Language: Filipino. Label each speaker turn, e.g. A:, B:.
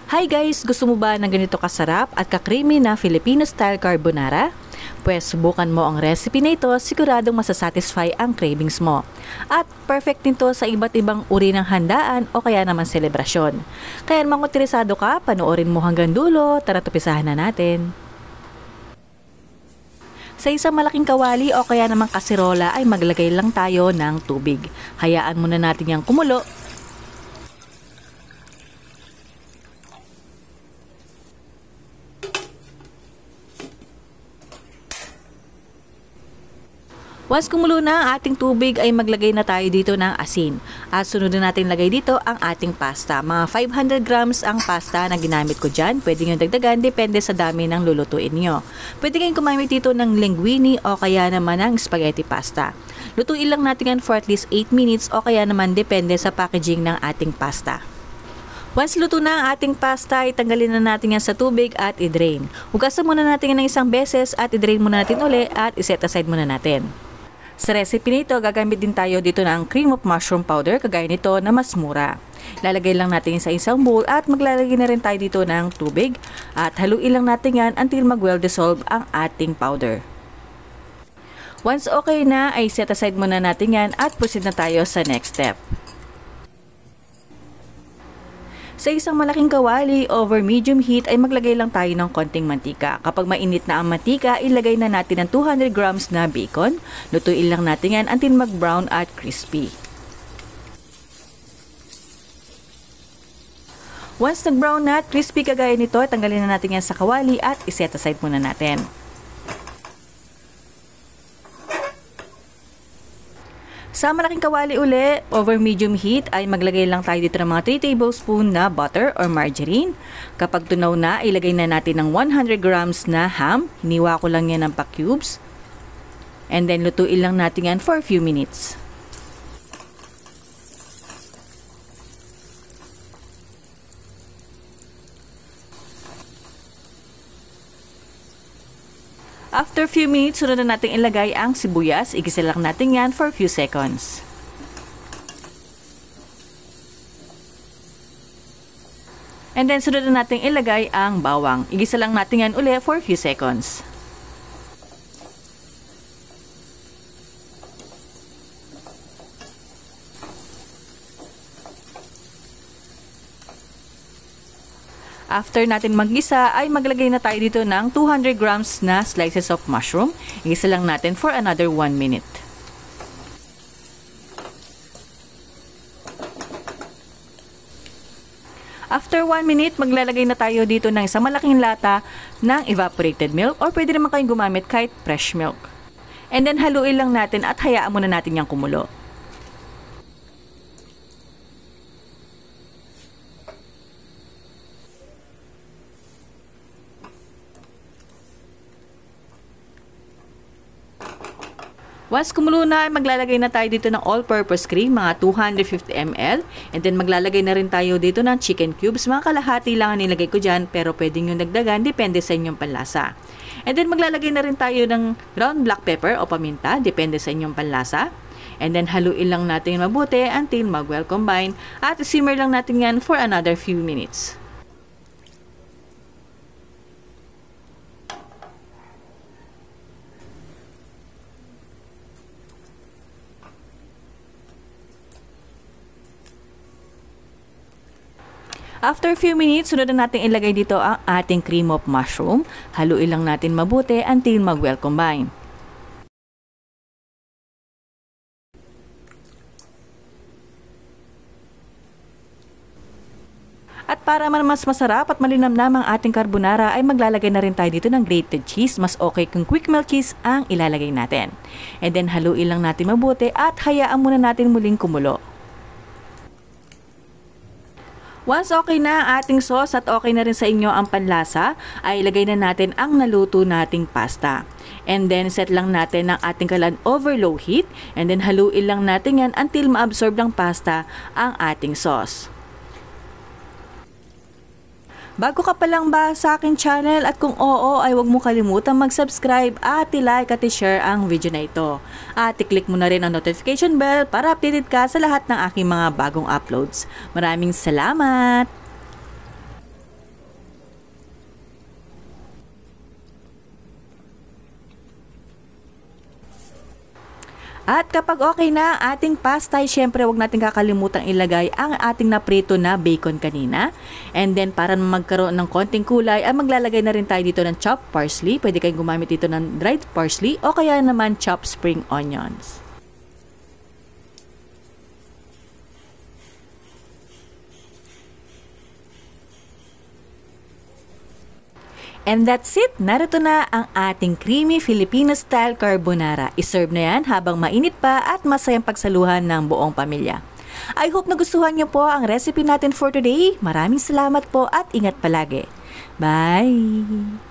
A: Hi guys! Gusto mo ba ng ganito kasarap at ka-creamy na Filipino-style carbonara? Pues subukan mo ang recipe na ito, siguradong masasatisfy ang cravings mo. At perfect nito sa iba't ibang uri ng handaan o kaya naman selebrasyon. Kaya naman kung interesado ka, panoorin mo hanggang dulo, tara tupisahan na natin. Sa isang malaking kawali o kaya naman kasirola ay maglagay lang tayo ng tubig. Hayaan muna natin yung kumulo. Once kumulo na ang ating tubig ay maglagay na tayo dito ng asin. At sunod na natin lagay dito ang ating pasta. Mga 500 grams ang pasta na ginamit ko dyan. Pwede nyo dagdagan, depende sa dami ng lulutuin nyo. Pwede kayong gumamit dito ng linguine o kaya naman ng spaghetti pasta. Lutuin lang natin yan for at least 8 minutes o kaya naman depende sa packaging ng ating pasta. Once luto na ang ating pasta, itanggalin na natin yan sa tubig at i-drain. Hugasan muna natin yan ng isang beses at i-drain muna natin uli at i-set aside muna natin. Sa recipe nito, gagamit din tayo dito ng cream of mushroom powder, kagaya nito na mas mura. Lalagay lang natin sa isang bowl at maglalagay na rin tayo dito ng tubig at haluin lang natin yan until mag-well dissolve ang ating powder. Once okay na, ay set aside muna natin yan at proceed na tayo sa next step. Sa isang malaking kawali over medium heat ay maglagay lang tayo ng konting mantika. Kapag mainit na ang mantika, ilagay na natin ang 200 grams na bacon. Lutuin lang natin yan until mag-brown at crispy. Once nag-brown na at crispy kagaya nito, tanggalin na natin yan sa kawali at iset aside muna natin. Sa malaking kawali uli, over medium heat, ay maglagay lang tayo dito ng mga 3 tablespoon na butter or margarine. Kapag tunaw na, ilagay na natin ng 100 grams na ham. Hiniwa ko lang yan ng pa-cubes. And then lutuin lang natin yan for a few minutes. After few minutes, sunod na natin ilagay ang sibuyas. Igisa lang natin yan for a few seconds. And then sunod na natin ilagay ang bawang. Igisa lang natin yan uli for a few seconds. After natin maggisa, ay maglagay na tayo dito ng 200 grams na slices of mushroom. Igisa lang natin for another 1 minute. After 1 minute, maglalagay na tayo dito ng isang malaking lata ng evaporated milk or pwede naman kayong gumamit kahit fresh milk. And then haluin lang natin at hayaan muna natin yung kumulo. Once kumulo na, maglalagay na tayo dito ng all-purpose cream, mga 250 ml. And then maglalagay na rin tayo dito ng chicken cubes. Mga kalahati lang ang nilagay ko dyan, pero pwedeng yung dagdagan, depende sa inyong panlasa. And then maglalagay na rin tayo ng ground black pepper o paminta, depende sa inyong panlasa. And then haluin lang natin mabuti until mag-well combine. At simmer lang natin yan for another few minutes. After a few minutes, sunod na natin ilagay dito ang ating cream of mushroom. Haluin lang natin mabuti until mag-well combine. At para mas masarap at malinamnam ang ating carbonara ay maglalagay na rin tayo dito ng grated cheese. Mas okay kung quick melt cheese ang ilalagay natin. And then haluin lang natin mabuti at hayaan muna natin muling kumulo. Once okay na ang ating sauce at okay na rin sa inyo ang panlasa, ay ilagay na natin ang naluto nating pasta. And then set lang natin ang ating kalan over low heat and then haluin lang natin yan until ma-absorb ng pasta ang ating sauce. Bago ka pa lang ba sa aking channel at kung oo ay huwag mo kalimutang mag-subscribe at i-like at i-share ang video na ito. At i-click mo na rin ang notification bell para updated ka sa lahat ng aking mga bagong uploads. Maraming salamat! At kapag okay na ang ating pasta, syempre wag natin kakalimutang ilagay ang ating naprito na bacon kanina. And then para magkaroon ng konting kulay, ay maglalagay na rin tayo dito ng chopped parsley. Pwede kayong gumamit dito ng dried parsley o kaya naman chopped spring onions. And that's it! Narito na ang ating creamy Filipino-style carbonara. Iserve na yan habang mainit pa at masayang pagsaluhan ng buong pamilya. I hope nagustuhan niyo po ang recipe natin for today. Maraming salamat po at ingat palagi. Bye!